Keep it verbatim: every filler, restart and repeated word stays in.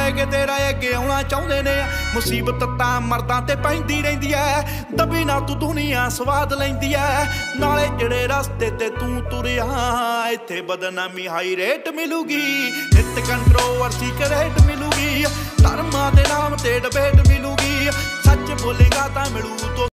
के तेरा अगे आउणा चाहुंदे ने। मुसीबत तां मर्दां ते पैंदी रहिंदी ऐ, दबी ना तू दुनिया स्वाद लैंदी ऐ। नाले जिहड़े रस्ते ते तू तुरिया इत्थे बदनामी हाई रेट मिलूगी, नित कंट्रोवर्सी करेट मिलूगी, धर्मां दे नाम ते डिबेट मिलूगी। सच बोलेगा तां मिलू तो